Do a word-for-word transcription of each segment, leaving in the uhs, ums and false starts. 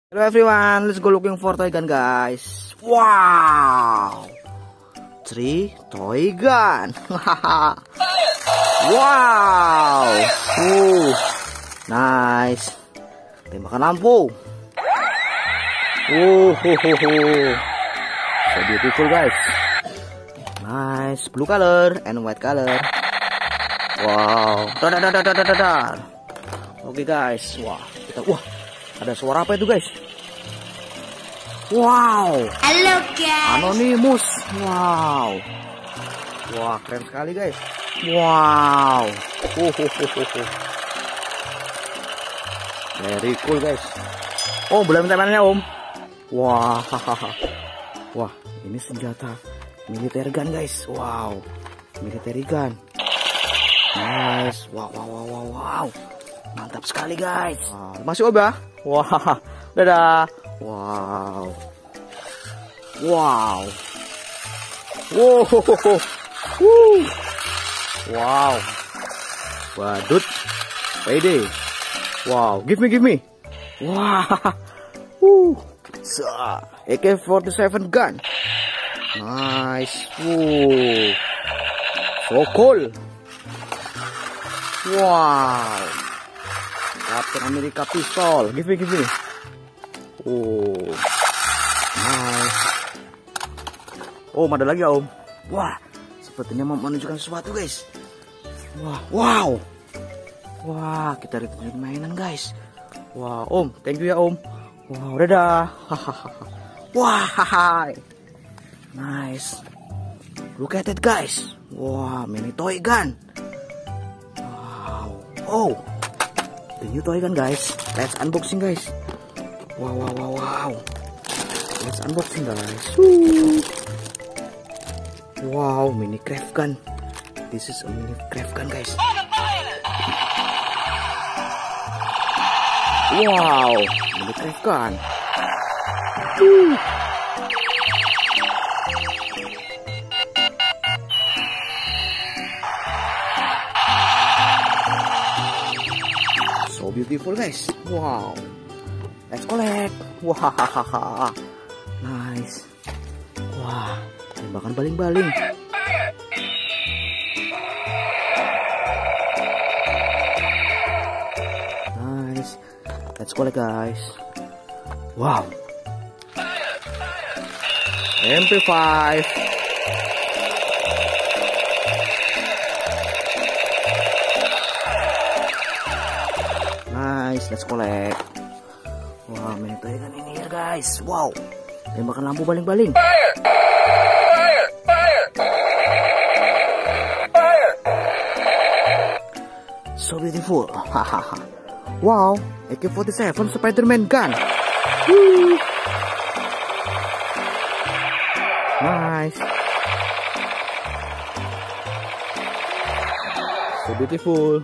Hello everyone, let's go looking for toy gun, guys. Wow, three toy gun. Wow, uh, nice. Tembakan lampu. Uh, hu, hu, hu. So beautiful, guys. Nice, blue color and white color. Wow, dar dar dar dar dar dar. Oke guys, wah kita wah. Ada suara apa itu, guys? Wow. Halo guys. Anonymous. Wow. Wah, keren sekali, guys. Wow. Uh, uh, uh, uh, uh. Very cool, guys. Oh, boleh minta mainannya, Om? Wah. Wah, ini senjata militer gun, guys. Wow. Military gun. Nice. Wow, wow, wow, wow, wow. Mantap sekali, guys. Wow. Masih Om ya? Wah, dadah. Wow. Wow. Wow. Woo. Wow. Badut. Pede. Wow, give me, give me. Wow. Woo. So, A K forty-seven gun. Nice. Woo. So cool. Wow. Captain America pistol. Give me, give me. Oh, nice. Oh, ada lagi ya, Om. Wah, sepertinya mau menunjukkan sesuatu, guys. Wah, wow. Wah, kita return mainan, guys. Wah, Om, thank you ya, Om. Wow, dadah. Wah, hai. Nice. Look at it, guys. Wah, mini toy gun. Wow. Oh. The new toy gun, guys. Let's unboxing, guys. Wow, wow, wow, wow. Let's unboxing, guys. Woo. Wow, mini craft gun. This is a mini craft gun, guys. Wow, mini craft gun. Woo. So beautiful, guys. Wow. Let's collect. Wah, nice. Wah, tembakan baling-baling. Nice. Let's collect, guys. Wow. M P five. Nice, let's collect. Wah, wow, mini toy gun ini ya, guys. Wow, tembakan lampu baling-baling. So beautiful. Wow, A K forty-seven Spider-Man gun. Woo. Nice. So beautiful.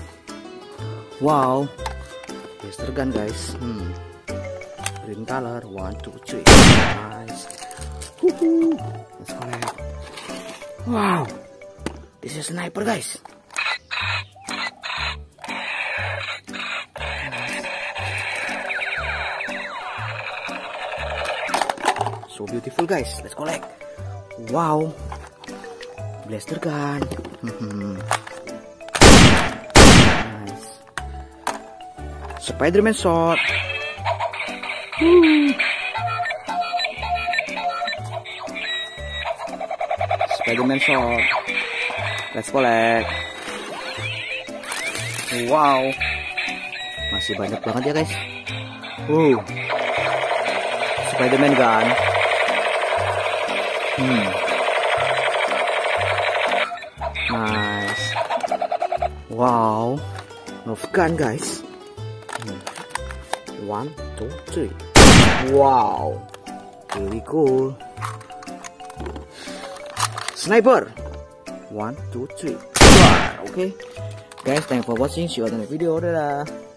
Wow. Blaster gun, guys. Hmm. Green color. One, two, three. Nice. Woohoo. Let's collect. Wow. This is a sniper, guys. So beautiful, guys. Let's collect. Wow. Blaster gun. Nice. Spider-Man sword. Woo. Spider-Man sword. Let's collect. Wow. Masih banyak banget ya, guys. Wow. Spider-Man gun. Hmm. Nice. Wow. Nerf gun, guys. Hmm. One, two, three. Wow. Really cool. Sniper. One, two, three. Wow. Okay. Guys, thanks for watching. See you on the next video. Dadah.